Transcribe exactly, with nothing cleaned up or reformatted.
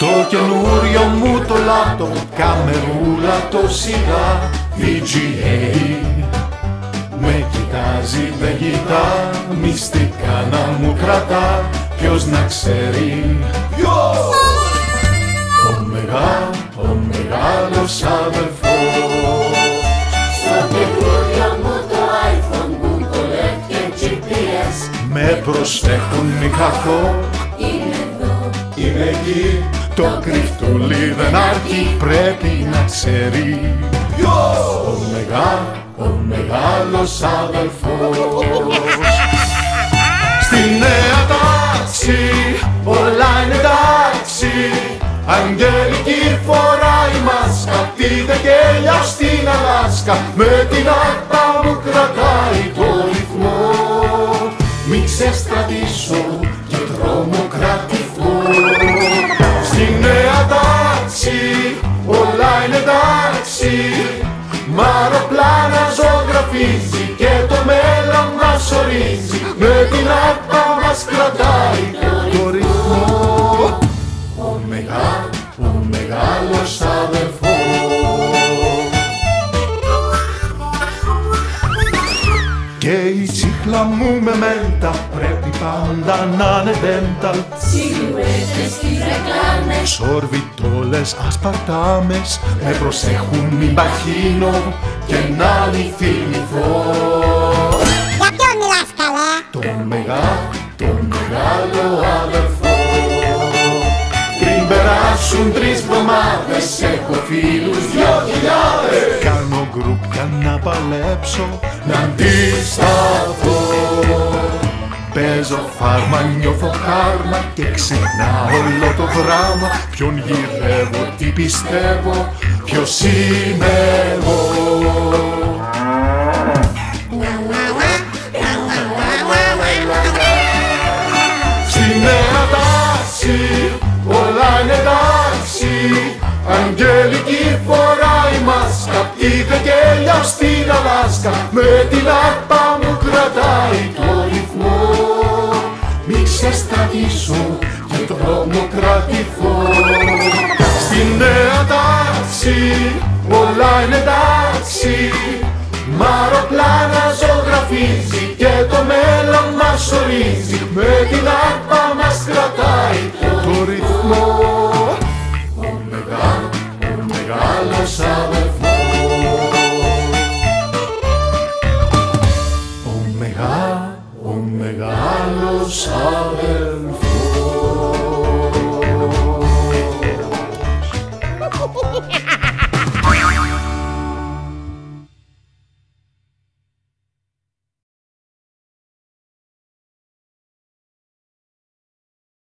Στο καινούριο μου το λάπτοπ, καμερούλα το σιγά βι τζι έι. Με κοιτάζει, δεν κοιτά, μυστικά να μου κρατά, ποιος να ξέρει. Ο μεγά, ο μεγάλος αδερφός. Στο καινούριο μου το iPhone, Google Earth και τζι πι ες. Με προσέχουν μη χαθώ, Είναι εδώ, είναι εκεί. Το κρυφτούλι δεν αρκεί, πρέπει να ξέρει. Ο μεγά, ο μεγάλος αδελφός. Στη νέα τάξη όλα είναι εντάξει. Αγγελική φοράει μάσκα, πείτε γέλια στην Αλάσκα. Με την άρπα μου κρατάει το ρυθμό. Μη ξεστρατήσω και τρομοκρατηθώ. Στη νέα τάξη όλα είναι εντάξει. Μ' αεροπλάνα ζωγραφίζει και το μέλλον μας ορίζει. Με την άρπα μας κρατάει το ρυθμό. Ο μεγά, ο μεγάλος αδερφός. Και η τσίχλα μου με μέντα πρέπει πάντα να είναι dental. σιλουέτες στις ρεκλάμες. Σορβιτόλες, ασπαρτάμες, με προσέχουν μην παχύνω και να μη θυμηθώ. Για ποιον μιλάς καλέ? Τον μεγά, τον μεγάλο αδερφό. Πριν περάσουν τρεις εβδομάδες έχω φίλους δυο χιλιάδες. Κάνω γκρουπ για να παλέψω, να αντισταθώ. Παίζω φάρμα, νιώθω χάρμα και ξεχνάω όλο το δράμα. Ποιον γυρεύω, τι πιστεύω, ποιος είμαι εγώ. Στη νέα τάξη όλα είναι εντάξει. Αγγελική φοράει μάσκα, είδε γέλια στην Αλάσκα. Με την άρπα μου κρατάει το ρυθμό. Μη ξεστρατήσω και τρομοκρατηθώ. Στη νέα τάξη όλα είναι εντάξει. Μ' αεροπλάνα ζωγραφίζει και το μέλλον μας ορίζει. Με την άρπα μας κρατάει το ρυθμό. Ο μεγά, ο μεγάλος αδερφός. Ο μεγά, ο μεγάλος αδερφός.